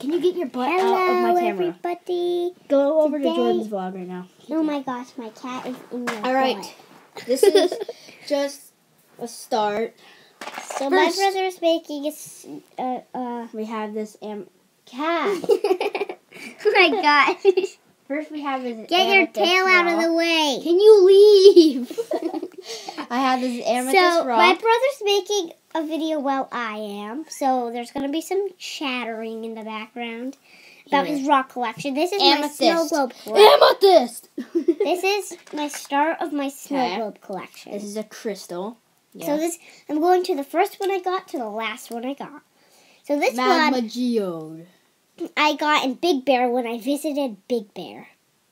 Can you get your butt out of my camera? Everybody. Go over Today- to Jordan's vlog right now. Oh my gosh, my cat is in your All right. butt. This is just a start. So First- my brother is making We have this cat. Oh my gosh. First we have this Get your amethyst tail out of rock. the way. Can you leave? I have this amethyst So rock. my brother's making a video while I am. So there's going to be some chattering in the background about Here. his rock collection. This is Amethyst. my snow globe collection. Amethyst. This is my start of my snow Okay. globe collection. This is a crystal. So I'm going to the first one I got to the last one I got. So this Magma one geode. I got in Big Bear when I visited Big Bear.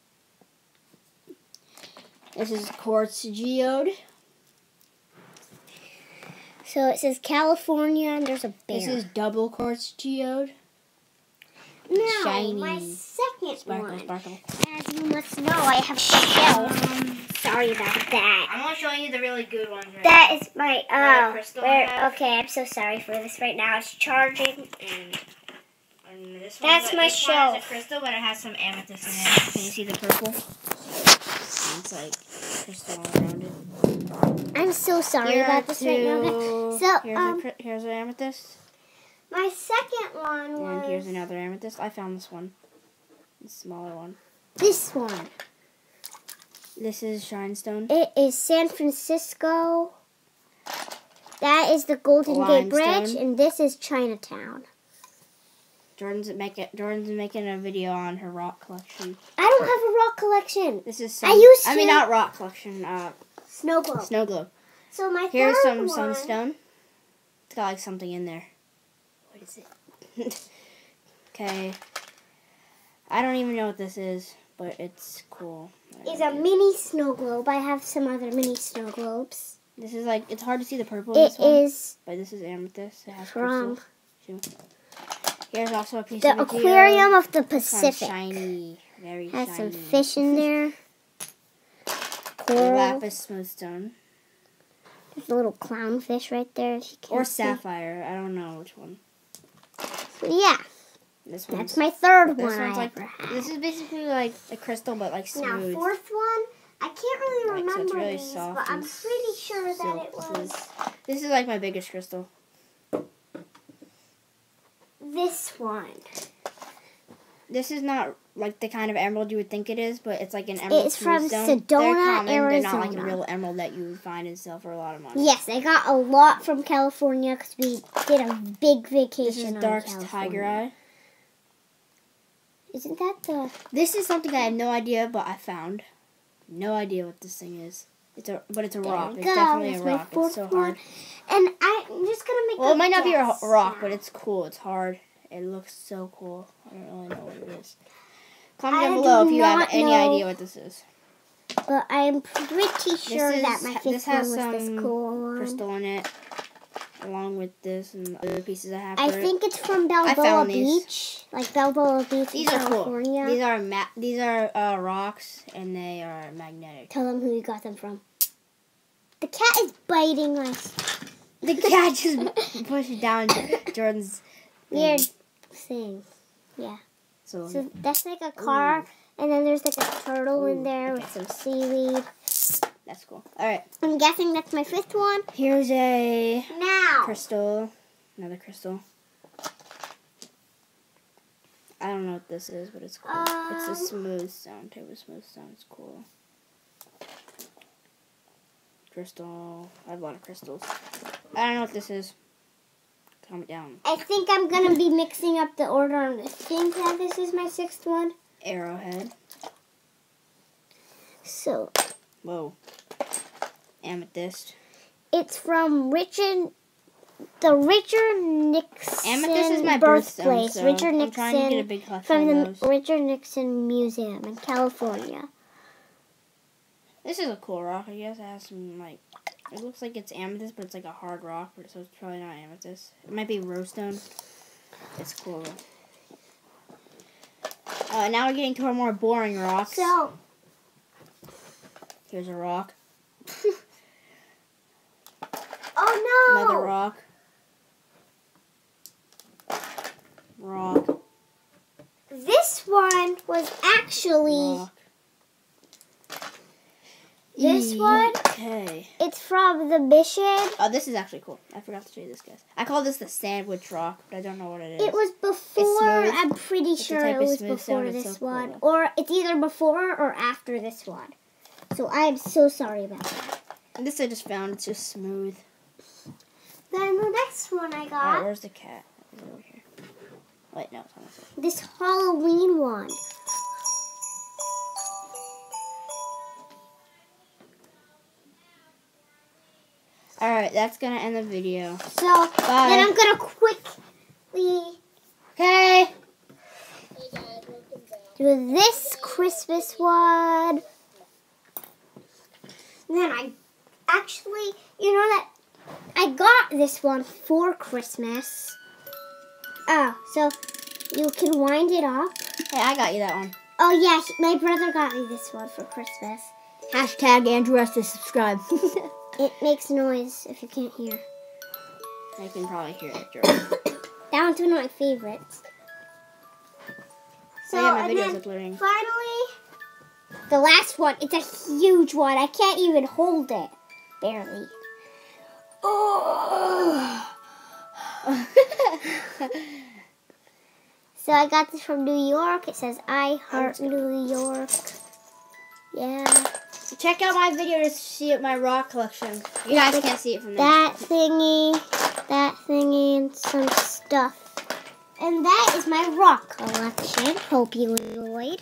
This is quartz geode. So it says California and there's a bear. This is double quartz geode. no, shiny. my second Sparkle, one. sparkle. As you must know, I have shells. Sorry about that. I'm only showing you the really good ones right That is my Where the crystal I have. okay, I'm so sorry for this right now. It's charging. And this That's my this one shelf. is a crystal, but it has some amethyst in it. Can you see the purple? It's like crystal all around it. I'm so sorry about this right now. So here's an amethyst, my second one and here's was another amethyst. I found this one, the smaller one. this one. This is shinestone. It is San Francisco. That is the Golden Gate Bridge, Limestone. and this is Chinatown. Jordan's making a video on her rock collection. I don't have a rock collection. This is I mean, not rock collection. Snow globe. Snow globe. So my Here's third some one, sunstone. It's got like something in there. What is it? Okay. I don't even know what this is, but it's cool. is a mini snow globe. I have some other mini snow globes. This is like, it's hard to see the purple in It this one, is but this is amethyst. It has from crystals too. Here's also a piece the of a geode. aquarium of the This one's Pacific. shiny, very Has shiny. some fish in there. Coral. Lapis smoothstone. There's a little clownfish right there. If you can't Or see. sapphire. I don't know which one. So yeah, This one's, that's my third this one one's I like, ever had. this is basically like a crystal, but like Now, smooth. fourth one, I can't really Like, so it's remember really these, soft but I'm and pretty sure that it silk was This is like my biggest crystal. this one. This is not like the kind of emerald you would think it is, but it's like an emerald It's from smoothstone. Sedona, They're common. They're not like a Arizona. real emerald that you would find and sell for a lot of money. Yes, I got a lot from California because we did a big vacation This is on Dark's California. Tiger Eye. Isn't that the... This is something I have no idea, but I found. No idea what this thing is. But it's a There rock. we It's go. definitely That's a my rock. It's fourth so one. hard. And I'm just going to make Well, it might not be a guess rock, now. but it's cool. It's hard. It looks so cool. I don't really know what it is. Comment I down below do if you have not any know. idea what this is. But I'm pretty sure that my this fifth one has was this some cool one. crystal in it, along with this and other pieces I have. I for it. think it's from Balboa found these. Beach. Like Balboa Beach These in are cool. California. These are rocks, and they are magnetic. Tell them who you got them from. The cat is biting my The cat just pushed down Jordan's weird thing. Yeah. So So that's like a car, and then there's like a turtle in there with some seaweed. that's cool. All right, I'm guessing that's my fifth one. here's a Now, crystal, another crystal. I don't know what this is, but it's cool. It's a smooth stone. Type of smooth stone. It's cool. Crystal. I have a lot of crystals. I don't know what this is. Comment down. I think I'm gonna be mixing up the order on the think that this is my sixth one. Arrowhead. So Whoa. Amethyst. it's from Richard Nixon Amethyst is my birthstone, birthplace. so Richard I'm trying to get a Nixon big collection from of the those. Richard Nixon Museum in California. This is a cool rock, I guess. It has some, like, it looks like it's amethyst, but it's like a hard rock, so it's probably not amethyst. It might be rosestone. It's cool. Now we're getting to our more boring rocks. So Here's a rock. oh no! Another rock. Rock. was actually Rock. this one. Okay. It's from the mission. Oh, this is actually cool. I forgot to show you this, guys. I call this the sandwich rock, but I don't know what it is. It was before. smooth. I'm pretty It's a sure type it of was smooth before sound. It's this so cool, one, though. or it's either before or after this one. So I am so sorry about that. And this I just found. It's just smooth. Then the next one I Alright, got, where's the cat? Is it over here? Wait, no, it's on this side. this Halloween one. Alright, that's gonna end the video. So Bye. then I'm gonna quickly Okay. do this Christmas one. And then I actually, you know that I got this one for Christmas. Oh, so you can wind it up. Hey, I got you that one. Oh yeah, my brother got me this one for Christmas. Hashtag Andrew has to subscribe. It makes noise if you can't hear. I can probably hear it, Jordan. That one's one of my favorites. So yeah, my and video's then uploading. finally, the last one. It's a huge one. I can't even hold it. Barely. Oh. So I got this from New York. It says, I heart New York. Yeah. Check out my video to see my rock collection. You guys can't see it from there. That thingy, and some stuff. And that is my rock collection. Hope you enjoyed.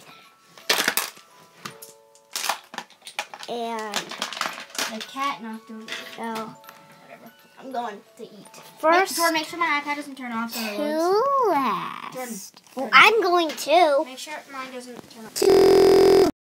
And The cat knocked over. so Whatever. I'm going to eat. first Jordan, make sure my iPad doesn't turn off. So it to loads. last. Jordan. Well, I'm going to. Make sure mine doesn't turn off. To